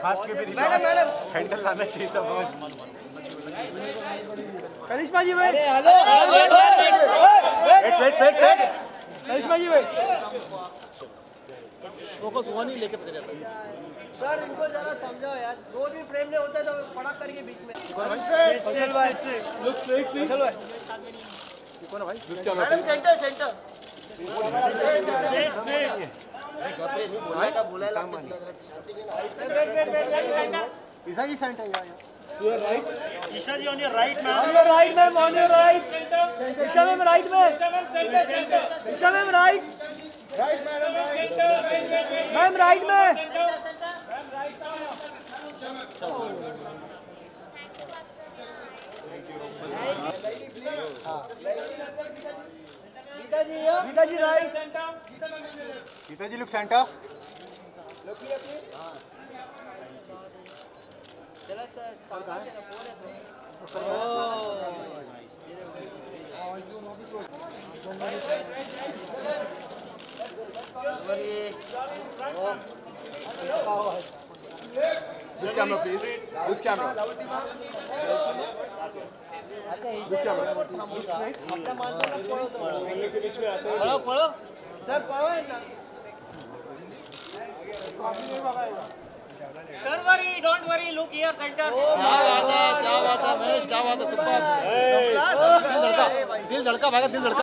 हाथ के भी मैडम हैंडल लाना चाहिए था बस। करिश्मा जी भाई, हेलो वेट करिश्मा जी भाई, फोकस हुआ नहीं, लेके पकड़े सर। इनको जरा समझाओ यार, दो भी फ्रेम में होता है तो पड़क करके बीच में। फैसल भाई, लुक स्ट्रेट प्लीज। फैसल भाई, कौन है भाई? Madam centre centre. Isha ji centre यार। Isha ji on your right ma'am, on your right ma'am, on your right. Isha ma'am right में, Isha ma'am right, ma'am right में। Geeta ji right, Isha ji look centre. This camera please. This camera. This camera. पढ़ो पढ़ो sir, पढ़ो ना sir. Worry don't worry, look here centre. क्या बात है महेश, क्या बात है, सुपर। दिल धड़का भागा, दिल धड़का।